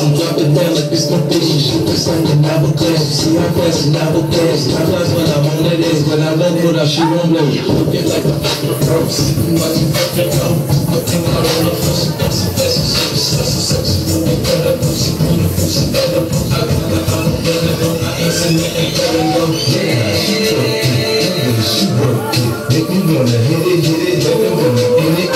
and drop it down like it's no fish. Shoot this on the novel class. See how fast the novel pass. Time flies when I'm on that ass, but I love what I shoot on blow. Looking like a pro. Sleeping while you fucking go. Looking out on the pussy, pussy, pussy, pussy, pussy, moving better, pussy, moving, pussy, better. I don't I ain't seen it, ain't better go. Yeah, she work it. Make me wanna hit it, make me wanna in it,